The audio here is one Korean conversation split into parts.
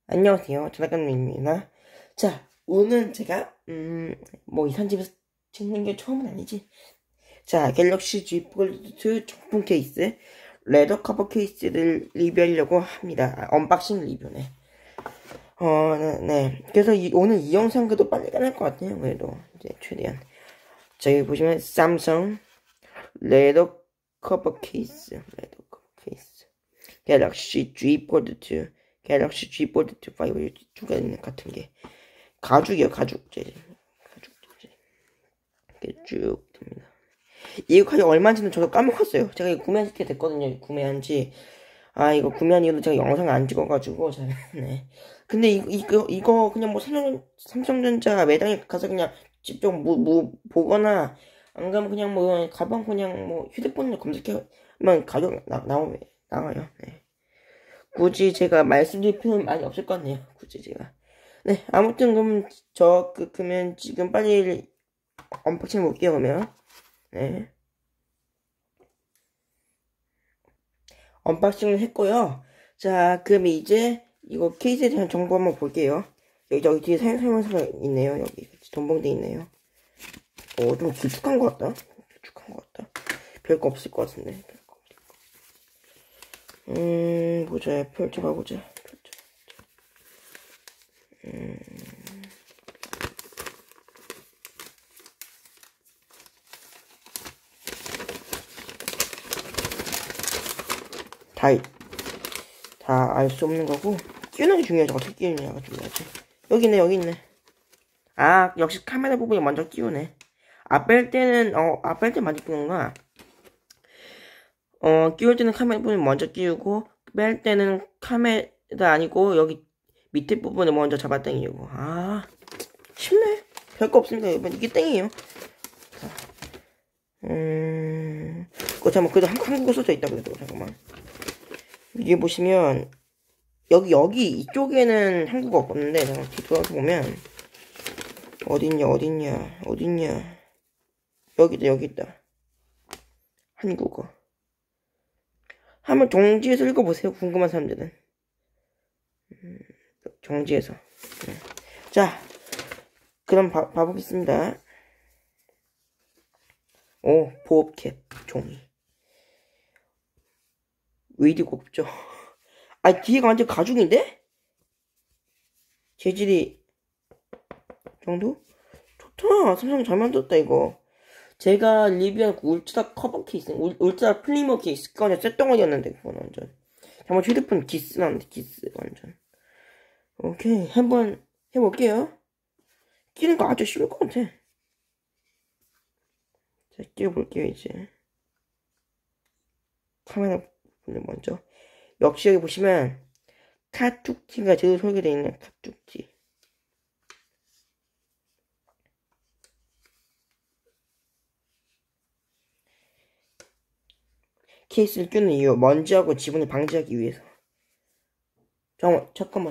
안녕하세요. 전학감입니다. 자, 오늘 제가, 이산 집에서 찍는 게 처음은 아니지. 자, 갤럭시 Z 폴드 정품 케이스, 레더 커버 케이스를 리뷰하려고 합니다. 언박싱 리뷰네. 네. 그래서 오늘 이 영상 그래도 빨리 끝날 것 같아요. 그래도, 이제, 최대한. 자, 여기 보시면, 삼성, 레더 커버 케이스, 갤럭시 Z 폴드 2, 갤럭시 Z 폴드 5 두 개는 같은 게 가죽이요. 가죽 재질 이렇게 쭉 됩니다. 이거 가격 얼마인지는 저도 까먹었어요. 제가 이거 구매한 지 됐거든요. 이거 구매한 이유도 제가 영상을 안 찍어가지고 잘. 네. 근데 이거 그냥 뭐 삼성전자 매장에 가서 그냥 직접 보거나 안 가면 그냥 뭐 가방 그냥 뭐 휴대폰으로 검색하면 가격 나와요. 네. 굳이 제가 말씀드릴 필요는 많이 없을 것 같네요. 굳이 제가. 네, 아무튼 그러면 지금 빨리 언박싱 볼게요. 그러면. 네. 언박싱을 했고요. 자, 그럼 이제 이거 케이스에 대한 정보 한번 볼게요. 여기 뒤에 설명서가 있네요. 여기 돈봉대 있네요. 좀 길쭉한 것 같다. 별거 없을 것 같은데. 보자. 펼쳐봐보자. 다 알 수 없는 거고, 끼우는 게 중요하죠. 어떻게 끼우느냐가 중요하지. 여기 있네. 아, 역시 카메라 부분이 먼저 끼우네. 앞뺄 때는 먼저 끼우는구나. 끼울 때는 카메라 부분을 먼저 끼우고, 뺄 때는 카메라 아니고, 여기 밑에 부분을 먼저 잡아 당기고. 아, 쉽네. 별거 없습니다, 여러분. 이게 땡이에요. 잠깐만, 그래도 한국어 써져 있다, 그래도. 잠깐만. 이게 보시면, 여기, 이쪽에는 한국어 없는데, 잠깐만, 뒤돌아서 보면, 어딨냐. 여기 있다. 한국어. 한번 정지해서 읽어보세요, 궁금한 사람들은. 정지해서. 자, 그럼 봐보겠습니다. 보호캡, 종이. 웨이드 곱죠. 뒤에가 완전 가죽인데? 재질이, 정도? 좋다. 삼성 잘 만들었다, 이거. 제가 리뷰한 그 울트라 커버 케이스, 울트라 플리머 케이스, 그거 완전 쇳덩어리였는데, 그건 완전. 정말 휴대폰 기스 나는데, 기스, 완전. 오케이, 한번 해볼게요. 끼는 거 아주 쉬울 것 같아. 자, 끼워볼게요, 이제. 카메라 부분을 먼저. 역시 여기 보시면, 카툭티가 제대로 설계되어 있는 카툭티. 케이스를 끼우는 이유, 먼지하고 지분을 방지하기 위해서. 잠깐만.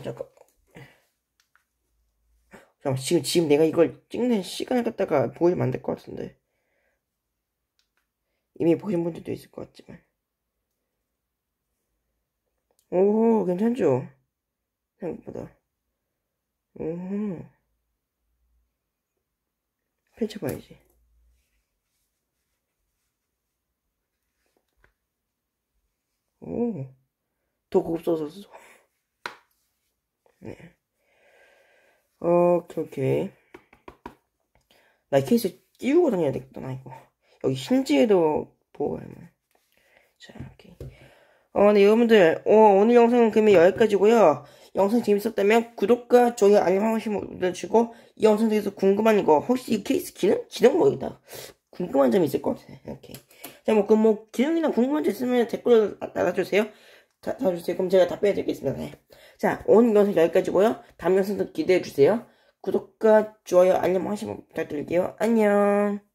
지금 내가 이걸 찍는 시간을 갖다가 보여주면 안 될 것 같은데. 이미 보신 분들도 있을 것 같지만. 오, 괜찮죠? 생각보다. 펼쳐봐야지. 더 고급스러워졌어. 네. 오케이. 나 이 케이스 끼우고 다녀야 되겠다, 나 이거. 여기 힌지에도 보호하면. 자, 오케이. 네, 여러분들, 오늘 영상은 그러면 여기까지고요. 영상 재밌었다면 구독과 좋아요, 알림 한 번씩 눌러주시고, 이 영상 대해서 궁금한 거, 혹시 이 케이스 기능 뭐이다? 궁금한 점이 있을 것 같아. 오케이. 자, 기능이나 궁금한 점 있으면 댓글로 달아주세요. 그럼 제가 답변해드리겠습니다. 네. 자, 오늘 영상 여기까지고요. 다음 영상도 기대해주세요. 구독과 좋아요, 알림 한 번씩 부탁드릴게요. 안녕.